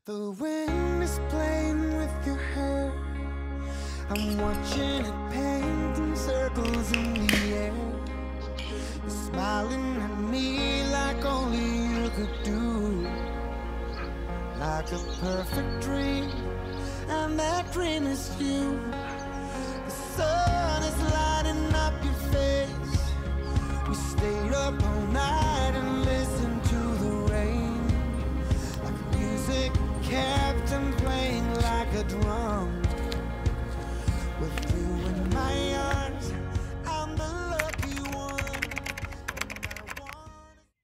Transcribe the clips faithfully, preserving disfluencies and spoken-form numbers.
The wind is playing with your hair. I'm watching it painting circles in the air. You're smiling at me like only you could do. Like a perfect dream, and that dream is you. The sun is lighting up your face. We stayed up all night and listened to the rain. Like a music captain playing like a drum. With you in my arms, I'm the lucky one. And I wanna...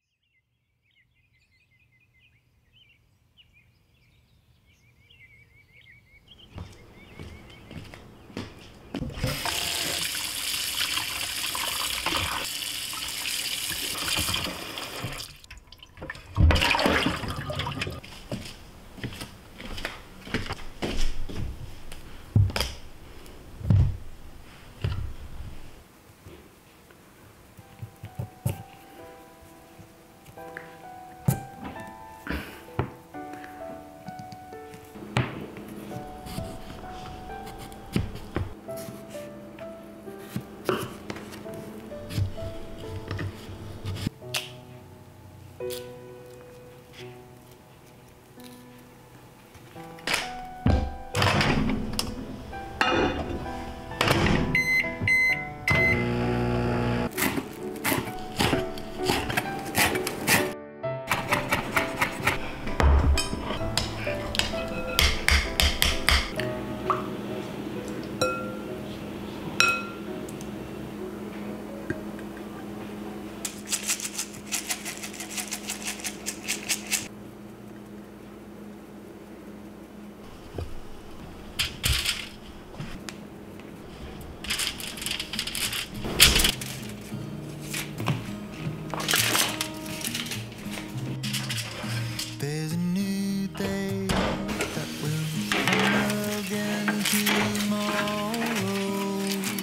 There's a new day that will come again tomorrow.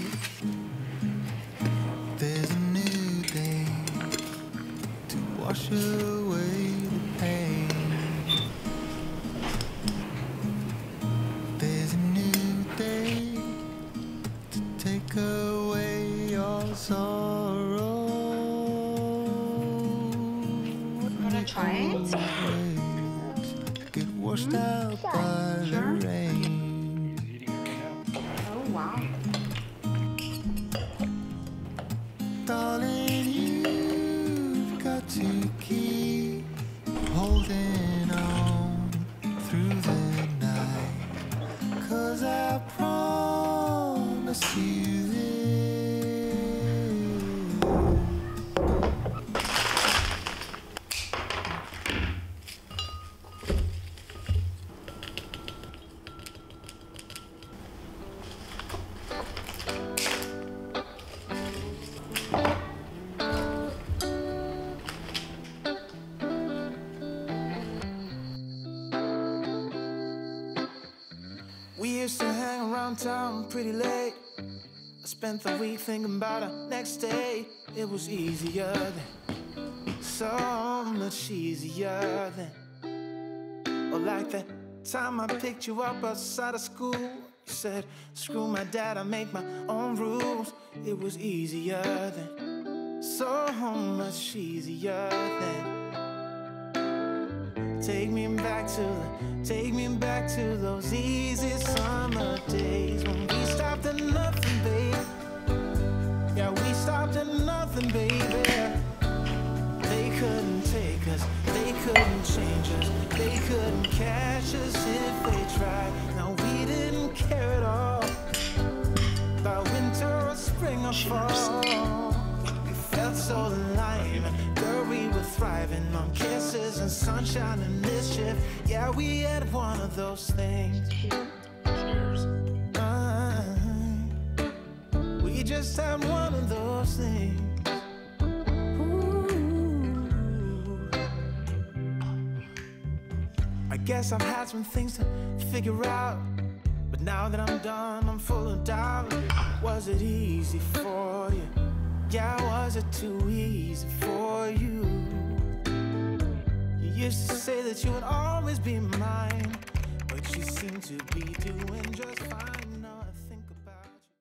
There's a new day to wash away the pain. There's a new day to take away your sorrow. Wanna try it? Get washed out by the rain. Oh wow. Darling, you've got to keep holding on through the night, 'cause I promise you this. We used to hang around town pretty late. I spent the week thinking about our next day. It was easier then, so much easier then. Oh, like that time I picked you up outside of school. You said, screw my dad, I make my own rules. It was easier then, so much easier then. Take me back to the, take me back to those easy summer days when we stopped at nothing, baby. Yeah, we stopped at nothing, baby. They couldn't take us, they couldn't change us, they couldn't catch us if they tried. Now we didn't care at all about winter or spring or fall. We felt so alive, girl, we were thriving on kisses and sunshine and mischief. Yeah, we had one of those things. Uh, we just had one of those things. Ooh. I guess I've had some things to figure out, but now that I'm done, I'm full of doubt. Was it easy for you? Yeah, was it too easy for you? You used to say that you would always be mine. doing just fine.